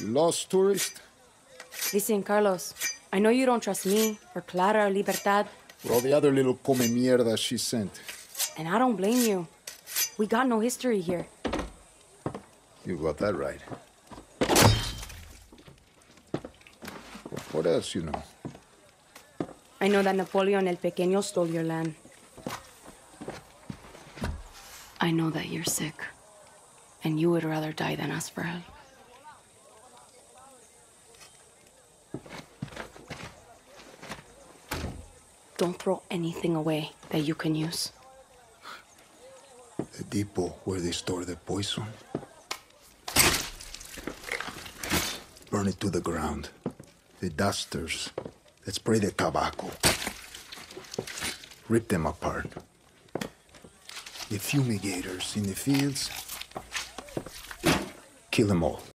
Lost tourist? Listen, Carlos, I know you don't trust me, or Clara, or Libertad. Or all the other little come mierda she sent. And I don't blame you. We got no history here. You got that right. What else you know? I know that Napoleon el Pequeño stole your land. I know that you're sick, and you would rather die than ask for help. Don't throw anything away that you can use. The depot where they store the poison. Burn it to the ground. The dusters that spray the tobacco. Rip them apart. The fumigators in the fields. Kill them all.